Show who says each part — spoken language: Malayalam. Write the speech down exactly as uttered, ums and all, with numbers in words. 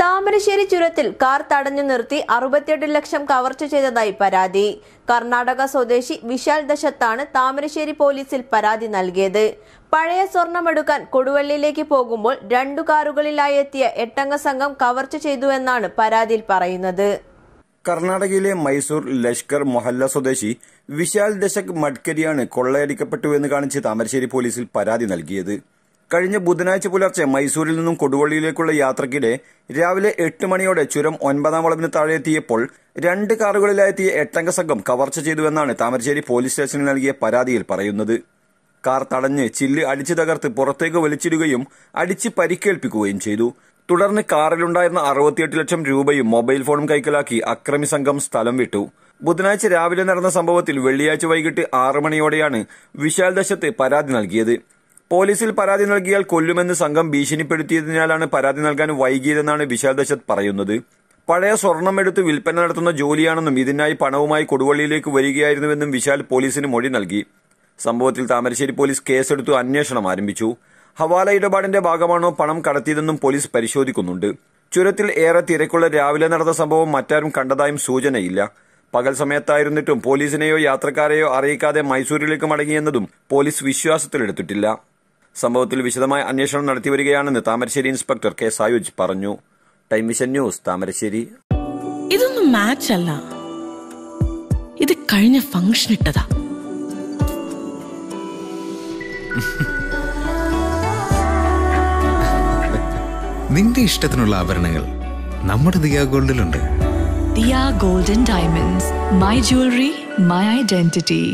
Speaker 1: താമരശ്ശേരി ചുരത്തിൽ കാർ തടഞ്ഞു നിർത്തി അറുപത്തിയെട്ട് ലക്ഷം കവർച്ച ചെയ്തതായി പരാതി. കർണാടക സ്വദേശി വിശാൽ ദശത്താണ് താമരശ്ശേരി പോലീസിൽ പരാതി നൽകിയത്. പഴയ സ്വർണമെടുക്കാൻ കൊടുവള്ളിയിലേക്ക് പോകുമ്പോൾ രണ്ടു കാറുകളിലായി എത്തിയ എട്ടംഗ സംഘം കവർച്ച ചെയ്തുവെന്നാണ് പരാതിയിൽ പറയുന്നത്.
Speaker 2: കർണാടകയിലെ മൈസൂർ ലഷ്കർ മൊഹല്ല സ്വദേശി വിശാൽ ദശക് മഡ്കരിയാണ് കൊള്ളയടിക്കപ്പെട്ടുവെന്ന് കാണിച്ച് താമരശ്ശേരി പോലീസിൽ പരാതി നൽകിയത്. കഴിഞ്ഞ ബുധനാഴ്ച പുലർച്ചെ മൈസൂരിൽ നിന്നും കൊടുവള്ളിയിലേക്കുള്ള യാത്രക്കിടെ രാവിലെ എട്ട് മണിയോടെ ചുരം ഒൻപതാം വളവിന് താഴെ എത്തിയപ്പോൾ രണ്ട് കാറുകളിലായെത്തിയ എട്ടംഗ സംഘം കവർച്ച ചെയ്തുവെന്നാണ് താമരശ്ശേരി പോലീസ് സ്റ്റേഷനിൽ നൽകിയ പരാതിയിൽ പറയുന്നത്. കാർ തടഞ്ഞ് ചില്ല് അടിച്ചു തകർത്ത് പുറത്തേക്ക് വലിച്ചിടുകയും അടിച്ച് പരിക്കേൽപ്പിക്കുകയും ചെയ്തു. തുടർന്ന് കാറിലുണ്ടായിരുന്ന അറുപത്തിയെട്ട് ലക്ഷം രൂപയും മൊബൈൽ ഫോണും കൈക്കലാക്കി അക്രമി സംഘം സ്ഥലം വിട്ടു. ബുധനാഴ്ച രാവിലെ നടന്ന സംഭവത്തിൽ വെള്ളിയാഴ്ച വൈകിട്ട് ആറ് മണിയോടെയാണ് വിശാൽ ദശത്ത് പരാതി നൽകിയത്. പോലീസിൽ പരാതി നൽകിയാൽ കൊല്ലുമെന്ന് സംഘം ഭീഷണിപ്പെടുത്തിയതിനാലാണ് പരാതി നൽകാൻ വൈകിയതെന്നാണ് വിശാൽ ദശത്ത് പറയുന്നത്. പഴയ സ്വർണം എടുത്ത് വിൽപ്പന നടത്തുന്ന ജോലിയാണെന്നും ഇതിനായി പണവുമായി കൊടുവള്ളിയിലേക്ക് വരികയായിരുന്നുവെന്നും വിശാൽ പോലീസിന് മൊഴി നൽകി. സംഭവത്തിൽ താമരശ്ശേരി പോലീസ് കേസെടുത്ത് അന്വേഷണം ആരംഭിച്ചു. ഹവാല ഇടപാടിന്റെ ഭാഗമാണോ പണം കടത്തിയതെന്നും പോലീസ് പരിശോധിക്കുന്നുണ്ട്. ചുരത്തിൽ ഏറെ തിരക്കുള്ള രാവിലെ നടന്ന സംഭവം മറ്റാരും കണ്ടതായും സൂചനയില്ല. പകൽ സമയത്തായിരുന്നിട്ടും പോലീസിനെയോ യാത്രക്കാരെയോ അറിയിക്കാതെ മൈസൂരിലേക്ക് മടങ്ങിയെന്നതും പോലീസ് വിശ്വാസത്തിലെടുത്തിട്ടില്ല. സംഭവത്തിൽ വിശദമായ അന്വേഷണം നടത്തിവരികയാണെന്ന് താമരശ്ശേരി ഇൻസ്പെക്ടർ കെ സായുജ് പറഞ്ഞു. Time vision news, Thamarassery.
Speaker 3: ഇതൊന്നും മാച്ച് അല്ല, ഇത് കഴിഞ്ഞ ഫംഗ്ഷൻ ഇട്ടതാ.
Speaker 4: നിന്റെ ഇഷ്ടത്തിനുള്ള ആഭരണങ്ങൾ നമ്മുടെ ദിയ ഗോൾഡിലുണ്ട്.
Speaker 5: Diya golden diamonds, my jewellery, my identity.